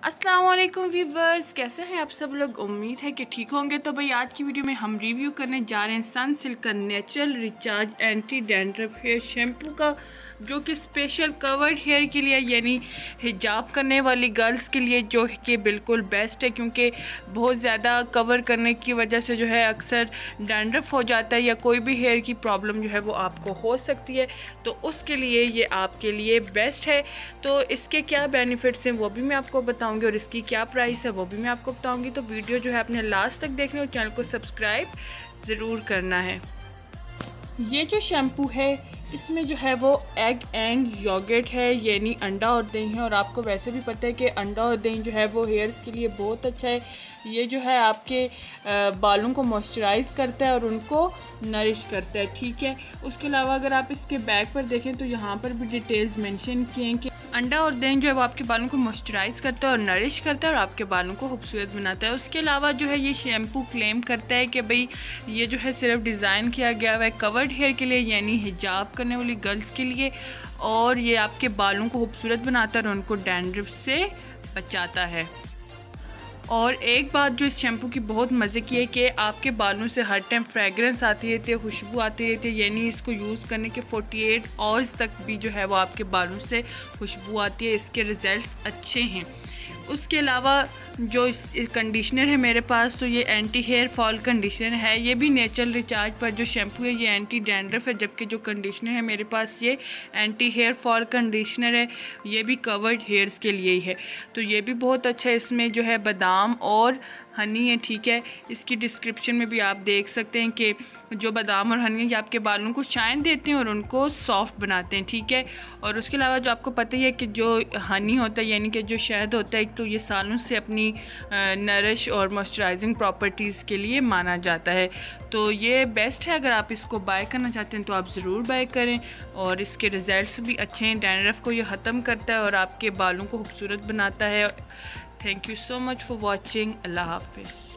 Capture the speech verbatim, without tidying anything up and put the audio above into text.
अस्सलाम वालेकुम व्यूवर्स, कैसे हैं आप सब लोग। उम्मीद है कि ठीक होंगे। तो भाई आज की वीडियो में हम रिव्यू करने जा रहे हैं सनसिल्क का natural recharge anti dandruff hair shampoo का, जो कि स्पेशल कवर्ड हेयर के लिए यानी हिजाब करने वाली गर्ल्स के लिए जो कि बिल्कुल बेस्ट है, क्योंकि बहुत ज़्यादा कवर करने की वजह से जो है अक्सर डैंड्रफ हो जाता है या कोई भी हेयर की प्रॉब्लम जो है वो आपको हो सकती है। तो उसके लिए ये आपके लिए बेस्ट है। तो इसके क्या बेनिफिट्स हैं वो भी मैं आपको बताऊंगी और इसकी क्या प्राइस है वो भी मैं आपको बताऊंगी। तो वीडियो जो है अपने लास्ट तक देखना और चैनल को सब्सक्राइब ज़रूर करना है। ये जो शैम्पू है इसमें जो है वो एग एंड योगर्ट है, यानी अंडा और दही है। और आपको वैसे भी पता है कि अंडा और दही जो है वो हेयर्स के लिए बहुत अच्छा है। ये जो है आपके बालों को मॉइस्चराइज करता है और उनको नरिश करता है, ठीक है। उसके अलावा अगर आप इसके बैक पर देखें तो यहाँ पर भी डिटेल्स मेंशन किए हैं कि अंडा और दही जो है वो आपके बालों को मॉइस्चराइज करता है और नरिश करता है और आपके बालों को खूबसूरत बनाता है। उसके अलावा जो है ये शैम्पू क्लेम करता है कि भाई ये जो है सिर्फ डिज़ाइन किया गया हुआ है कवर्ड हेयर के लिए, यानी हिजाब करने वाली गर्ल्स के लिए, और ये आपके बालों को खूबसूरत बनाता है और उनको डैंड्रफ से बचाता है। और एक बात जो इस शैम्पू की बहुत मज़े की है कि आपके बालों से हर टाइम फ्रेगरेंस आती रहती है, खुशबू आती रहती है, यानी इसको यूज़ करने के अड़तालीस आवर्स तक भी जो है वो आपके बालों से खुशबू आती है। इसके रिज़ल्ट्स अच्छे हैं। उसके अलावा जो कंडीशनर है मेरे पास, तो ये एंटी हेयर फॉल कंडीशनर है। ये भी नेचुरल रिचार्ज पर जो शैम्पू है ये एंटी डैंड्रफ है, जबकि जो कंडीशनर है मेरे पास ये एंटी हेयर फॉल कंडीशनर है। ये भी कवर्ड हेयर्स के लिए ही है। तो ये भी बहुत अच्छा है। इसमें जो है बादाम और हनी है, ठीक है। इसकी डिस्क्रिप्शन में भी आप देख सकते हैं कि जो बादाम और हनी ये आपके बालों को शाइन देते हैं और उनको सॉफ्ट बनाते हैं, ठीक है। और उसके अलावा जो आपको पता ही है कि जो हनी होता है यानी कि जो शहद होता है, तो ये सालों से अपनी नरिश और मॉइस्चराइजिंग प्रॉपर्टीज़ के लिए माना जाता है। तो ये बेस्ट है। अगर आप इसको बाय करना चाहते हैं तो आप ज़रूर बाय करें। और इसके रिज़ल्ट्स भी अच्छे हैं। डैंड्रफ को ये ख़त्म करता है और आपके बालों को खूबसूरत बनाता है। Thank you so much for watching. अल्लाह हाफिज़।